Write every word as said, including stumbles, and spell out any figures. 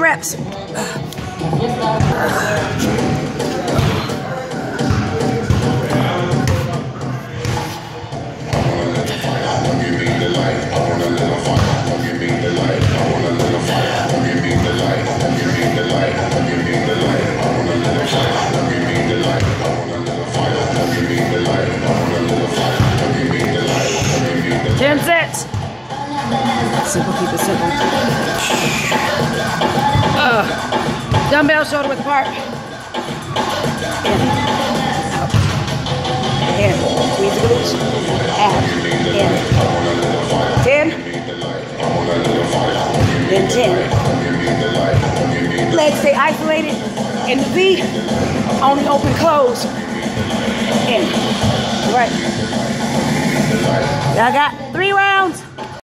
reps. ten sets. Simple, keep it simple. Uh, dumbbell shoulder width apart. In, out. In, squeeze the glutes. Out, in. ten. Then ten. Legs stay isolated. In the V, only open, close. In. Right. I got three rounds.